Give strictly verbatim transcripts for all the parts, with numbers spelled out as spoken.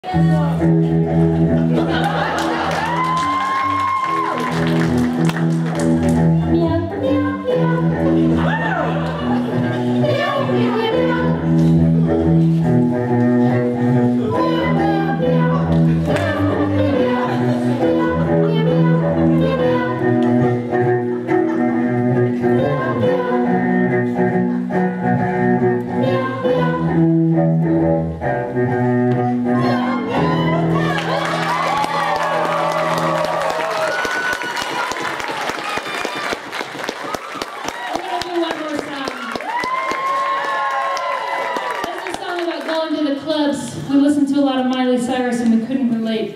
We listened to a lot of Miley Cyrus and we couldn't relate.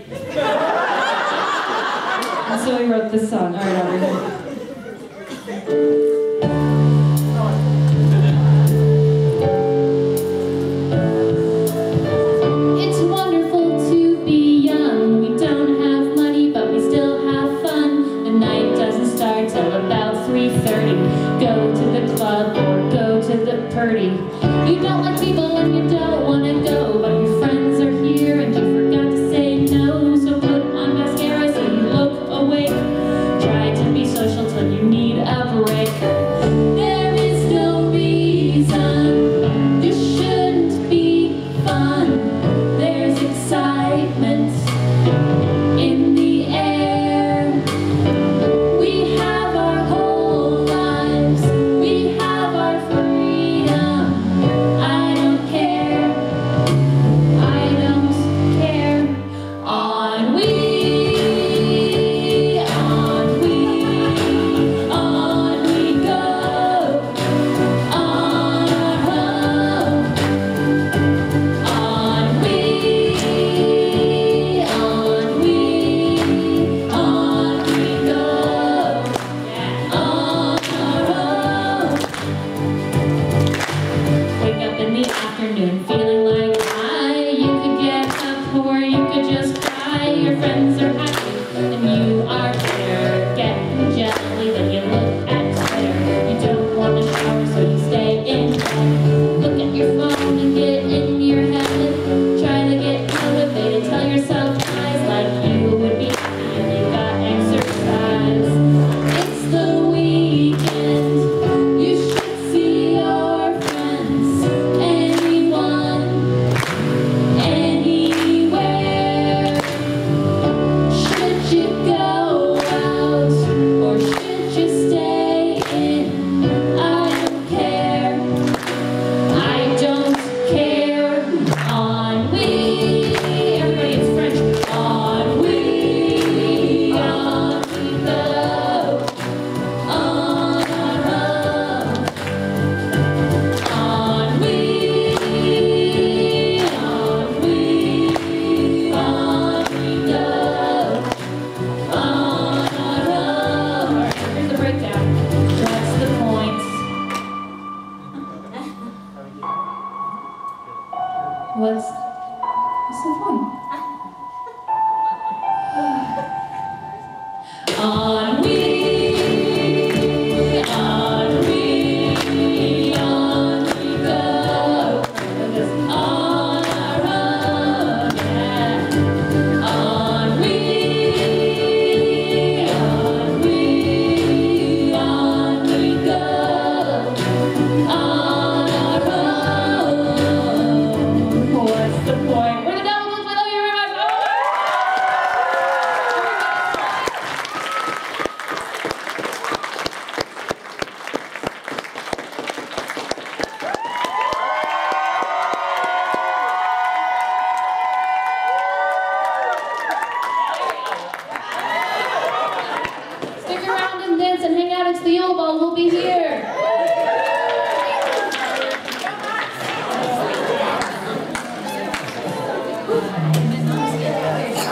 And so we wrote this song. All right, over here. It's wonderful to be young. We don't have money, but we still have fun. The night doesn't start till about three thirty. Go to the club or go to the party. You don't like people and you don't want to go, but your friends are here and you forgot to say no. So put on mascara so you look awake. Try to be social till you need a break. There is no reason this shouldn't be fun. There's excitement in the air. We have our whole lives. We have our freedom. I don't care. I don't care. On we, on we, on we go. On our home. On we, on we, on we go. On our home. Wake up in the afternoon feeling like high. You could get up or you could just cry. Your friends are happy and you are bitter. Getting jelly when you look at Twitter. You don't want to shower so you stay in bed. Look at your phone and get in your head. Try to get motivated. Tell yourself lies like you would be happy if you got exercise. It's the weekend. You should see your friends. Anyone, anywhere. Should you go out or should you stay in? I don't care. I don't care. On we, everybody, it's French. On we, on we go. On our home. On we, on we, on we go. On our home. Here's the breakdown. What's the point? What's, what's the point? On we, on we, on we go. On our own, yeah. On we, on we, on we go. On our own. What's the point? We're the Doubleclicks. I love you very much. Oh! Stick around and dance and hang out. It's the Yule Ball. We'll be here.